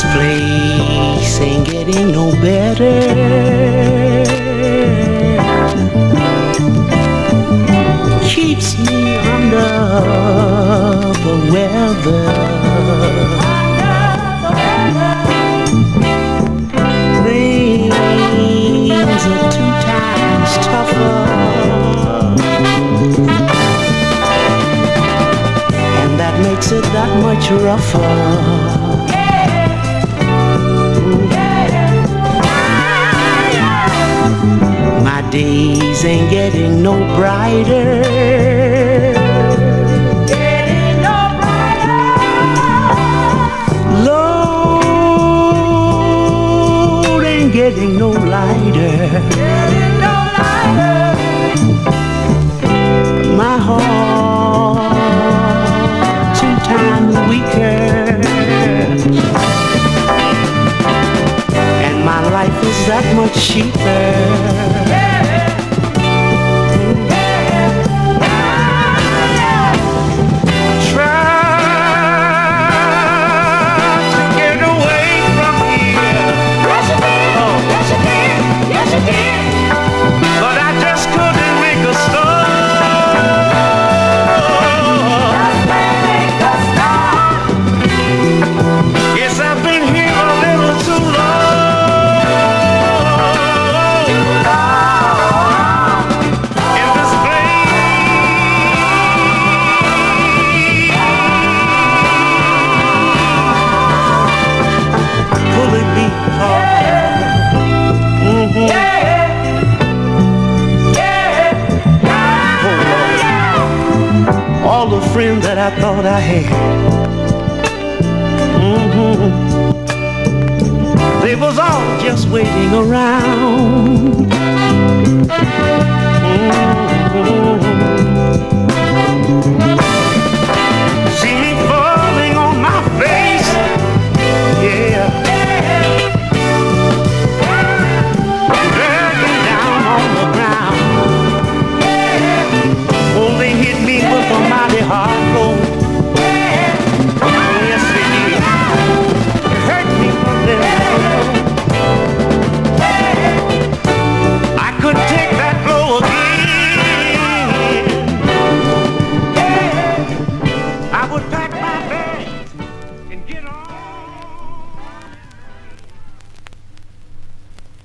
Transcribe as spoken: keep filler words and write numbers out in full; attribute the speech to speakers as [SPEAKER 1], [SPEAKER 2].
[SPEAKER 1] place ain't getting no better. Keeps me under the weather. Things are two times tougher, and that makes it that much rougher. My days ain't getting no brighter. Getting no brighter. Load ain't getting no lighter. Getting no lighter. My heart two times weaker, and my life is that much cheaper. All the friends that I thought I had, mm-hmm, they was all just waiting around. Mm-hmm.